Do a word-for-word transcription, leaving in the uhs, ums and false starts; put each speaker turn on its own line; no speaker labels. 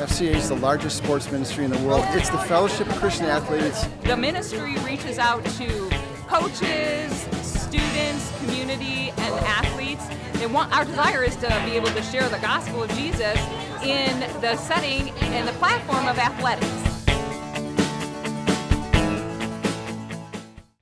F C A is the largest sports ministry in the world. It's the Fellowship of Christian Athletes.
The ministry reaches out to coaches, students, community, and athletes. They want, our desire is to be able to share the gospel of Jesus in the setting and the platform of athletics.